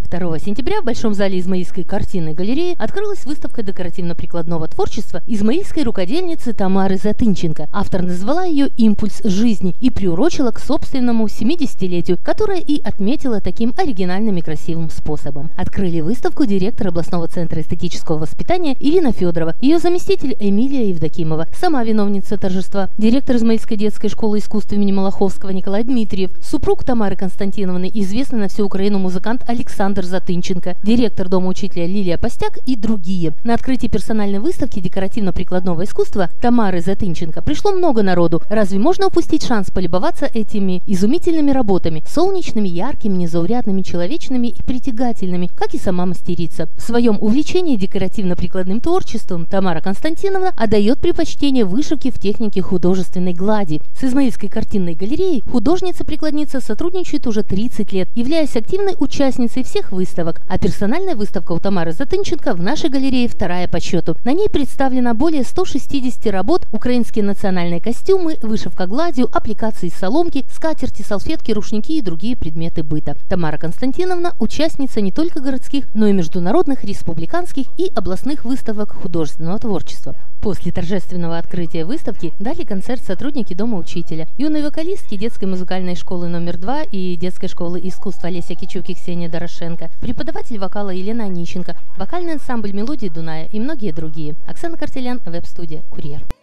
2 сентября в Большом зале Измаильской картинной галереи открылась выставка декоративно-прикладного творчества измаильской рукодельницы Тамары Затынченко. Автор назвала ее «Импульс жизни» и приурочила к собственному 70-летию, которое и отметила таким оригинальным и красивым способом. Открыли выставку директор областного центра эстетического воспитания Ирина Федорова, ее заместитель Эмилия Евдокимова, сама виновница торжества, директор Измаильской детской школы искусств имени Малаховского Николай Дмитриев, супруг Тамары Константиновны, известный на всю Украину музыкант Александр Затынченко, директор дома учителя Лилия Постяк и другие. На открытии персональной выставки декоративно-прикладного искусства Тамары Затынченко пришло много народу. Разве можно упустить шанс полюбоваться этими изумительными работами, солнечными, яркими, незаурядными, человечными и притягательными, как и сама мастерица. В своем увлечении декоративно-прикладным творчеством Тамара Константиновна отдает предпочтение вышивке в технике художественной глади. С Измаильской картинной галереей художница-прикладница сотрудничает уже 30 лет, являясь активной участницей всех выставок, а персональная выставка у Тамары Затынченко в нашей галерее вторая по счету. На ней представлено более 160 работ, украинские национальные костюмы, вышивка гладью, аппликации из соломки, скатерти, салфетки, рушники и другие предметы быта. Тамара Константиновна – участница не только городских, но и международных, республиканских и областных выставок художественного творчества. После торжественного открытия выставки дали концерт сотрудники Дома учителя, юные вокалистки детской музыкальной школы номер 2 и детской школы искусств Олеся Кичук и Ксения Дорошенко, преподаватель вокала Елена Онищенко, вокальный ансамбль «Мелодии Дуная» и многие другие. Оксана Картелян, веб-студия «Курьер».